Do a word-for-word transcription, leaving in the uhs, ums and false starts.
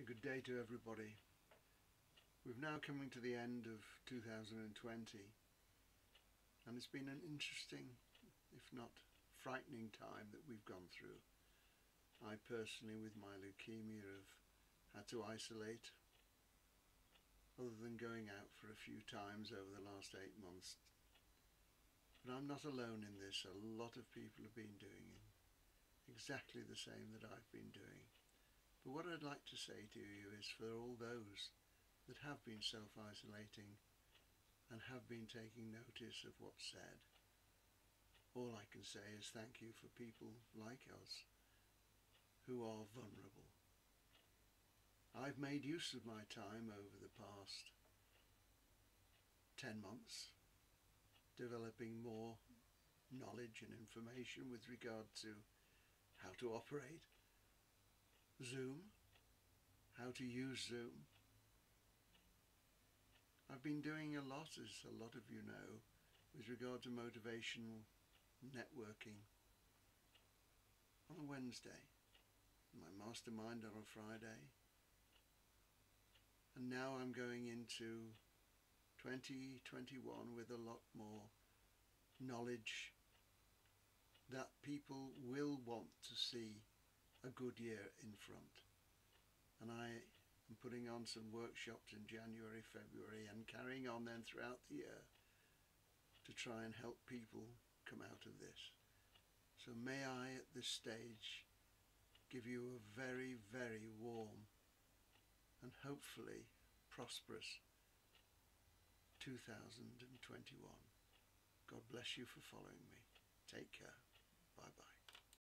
good day to everybody. We've now coming to the end of two thousand twenty, and it's been an interesting, if not frightening, time that we've gone through. I personally, with my leukemia, have had to isolate, other than going out for a few times over the last eight months. But I'm not alone in this. A lot of people have been doing exactly the same that I've been doing. But what I'd like to say to you is, for all those that have been self-isolating and have been taking notice of what's said, all I can say is thank you for people like us who are vulnerable. I've made use of my time over the past ten months developing more knowledge and information with regard to how to operate Zoom, how to use Zoom. I've been doing a lot, as a lot of you know, with regard to motivational networking on a Wednesday, my mastermind on a Friday, and now I'm going into twenty twenty-one with a lot more knowledge that people will want to see a good year in front. And I am putting on some workshops in January, February, and carrying on then throughout the year to try and help people come out of this. So may I at this stage give you a very, very warm and hopefully prosperous two thousand twenty-one. God bless you for following me. Take care. Bye bye.